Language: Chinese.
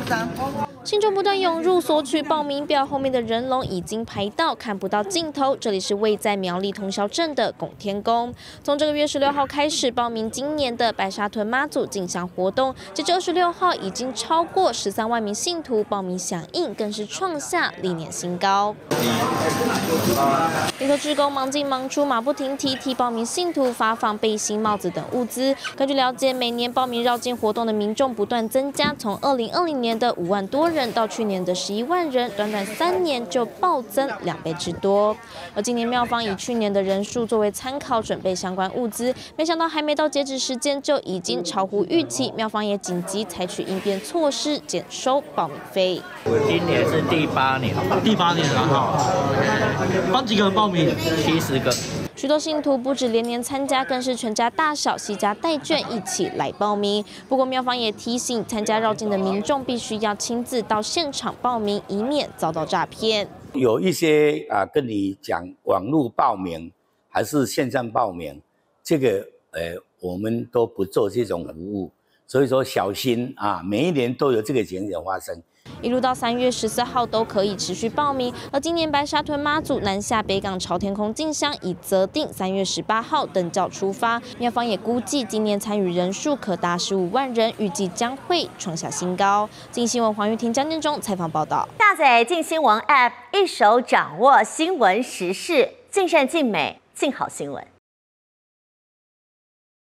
张。 信众不断涌入索取报名表，后面的人龙已经排到看不到尽头。这里是位在苗栗通霄镇的拱天宫。从这个月16号开始报名今年的白沙屯妈祖进香活动，截至26号已经超过13万名信徒报名响应，更是创下历年新高。里头志工忙进忙出，马不停蹄替报名信徒发放背心、帽子等物资。根据了解，每年报名绕境活动的民众不断增加，从2020年的5万多人到去年的11万人，短短3年就暴增2倍之多。而今年庙方以去年的人数作为参考，准备相关物资，没想到还没到截止时间就已经超乎预期，庙方也紧急采取应变措施，减收报名费。 今年是第8年， 了哈。帮几个人报名 ？70个。 许多信徒不止连年参加，更是全家大小携家带眷一起来报名。不过庙方也提醒，参加绕境的民众必须要亲自到现场报名，以免遭到诈骗。 有一些跟你讲网络报名还是线上报名，这个我们都不做这种服务，所以说小心啊，每一年都有这个情形发生。 一路到3月14号都可以持续报名，而今年白沙屯妈祖南下北港朝天空进香已择定3月18号登轿出发。庙方也估计今年参与人数可达15万人，预计将会创下新高。镜新闻黄玉婷、江建中采访报道。 下载镜新闻 App， 一手掌握新闻时事，尽善尽美，尽好新闻。